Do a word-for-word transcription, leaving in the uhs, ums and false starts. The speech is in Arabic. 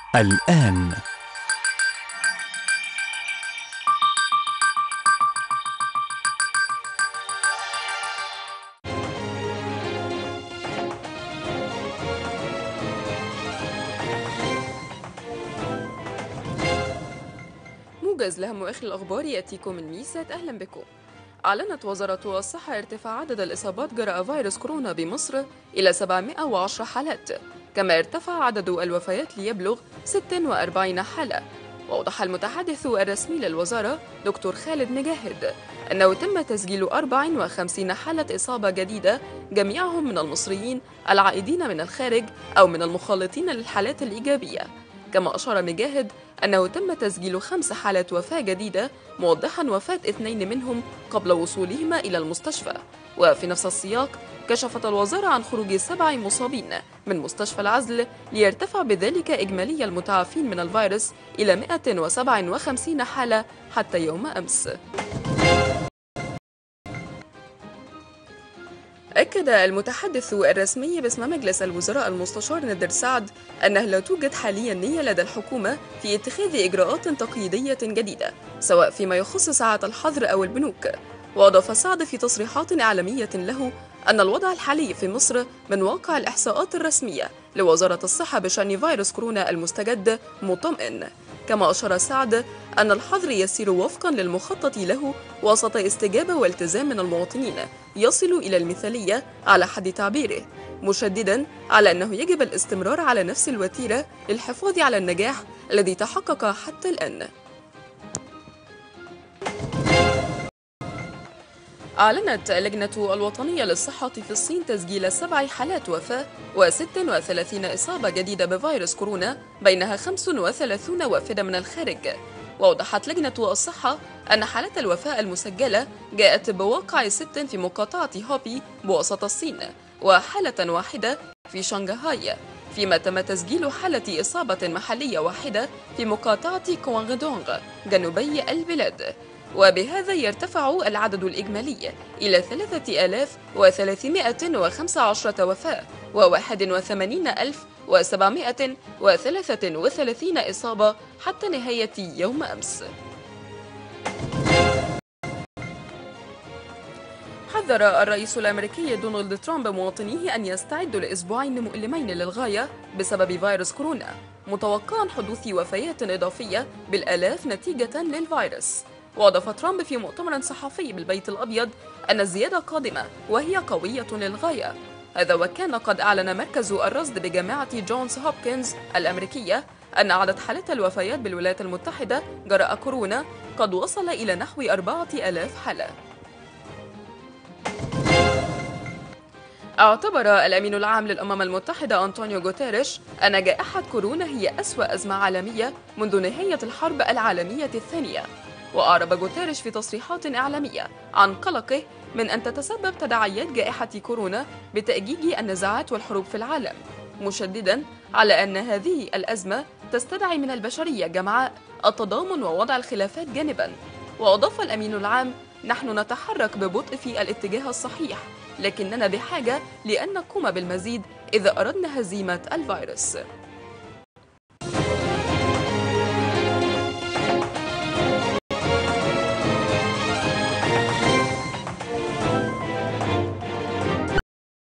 الآن. موجز لأهم آخر الأخبار يأتيكم من ميسات. أهلا بكم. أعلنت وزارة الصحة ارتفاع عدد الإصابات جراء فيروس كورونا بمصر إلى سبعمائة وعشرة حالات، كما ارتفع عدد الوفيات ليبلغ ستة وأربعين حالة. وأوضح المتحدث الرسمي للوزارة دكتور خالد مجاهد أنه تم تسجيل أربع وخمسين حالة إصابة جديدة، جميعهم من المصريين العائدين من الخارج أو من المخالطين للحالات الإيجابية. كما أشار مجاهد أنه تم تسجيل خمس حالات وفاة جديدة، موضحا وفاة اثنين منهم قبل وصولهما إلى المستشفى. وفي نفس السياق كشفت الوزارة عن خروج سبع مصابين من مستشفى العزل، ليرتفع بذلك إجمالي المتعافين من الفيروس إلى مئة وسبعة وخمسين حالة حتى يوم أمس. أكد المتحدث الرسمي باسم مجلس الوزراء المستشار نادر سعد أنه لا توجد حاليا نية لدى الحكومة في اتخاذ إجراءات تقييدية جديدة، سواء فيما يخص ساعات الحظر أو البنوك. وأضاف سعد في تصريحات إعلامية له أن الوضع الحالي في مصر من واقع الإحصاءات الرسمية لوزارة الصحة بشأن فيروس كورونا المستجد مطمئن. كما أشار سعد أن الحظر يسير وفقا للمخطط له وسط استجابة والتزام من المواطنين يصل إلى المثالية على حد تعبيره، مشددا على أنه يجب الاستمرار على نفس الوتيرة للحفاظ على النجاح الذي تحقق حتى الآن. أعلنت اللجنة الوطنية للصحة في الصين تسجيل سبع حالات وفاة وست وثلاثين إصابة جديدة بفيروس كورونا، بينها خمس وثلاثون وافدة من الخارج. وأوضحت لجنة الصحة أن حالات الوفاة المسجلة جاءت بواقع ست في مقاطعة هوبي بوسط الصين، وحالة واحدة في شنغهاي، فيما تم تسجيل حالة إصابة محلية واحدة في مقاطعة كوانغدونغ جنوبي البلاد. وبهذا يرتفع العدد الإجمالي إلى ثلاثة آلاف وثلاثمائة وخمسة عشر وفاة وواحد وثمانين ألف وسبعمائة وثلاثة وثلاثين إصابة حتى نهاية يوم أمس. حذر الرئيس الأمريكي دونالد ترامب مواطنيه أن يستعدوا لأسبوعين مؤلمين للغاية بسبب فيروس كورونا، متوقعا حدوث وفيات إضافية بالآلاف نتيجة للفيروس. وأضاف ترامب في مؤتمر صحفي بالبيت الأبيض أن الزيادة قادمة وهي قوية للغاية. هذا وكان قد أعلن مركز الرصد بجامعة جونز هوبكنز الأمريكية أن عدد حالات الوفيات بالولايات المتحدة جراء كورونا قد وصل إلى نحو أربعة آلاف حالة. اعتبر الأمين العام للأمم المتحدة أنطونيو غوتيريش أن جائحة كورونا هي أسوأ أزمة عالمية منذ نهاية الحرب العالمية الثانية. وأعرب غوتيريش في تصريحات إعلامية عن قلقه من أن تتسبب تداعيات جائحة كورونا بتأجيج النزاعات والحروب في العالم، مشددا على أن هذه الأزمة تستدعي من البشرية جمعاء التضامن ووضع الخلافات جانبا. وأضاف الأمين العام: نحن نتحرك ببطء في الاتجاه الصحيح، لكننا بحاجة لأن نقوم بالمزيد إذا أردنا هزيمة الفيروس.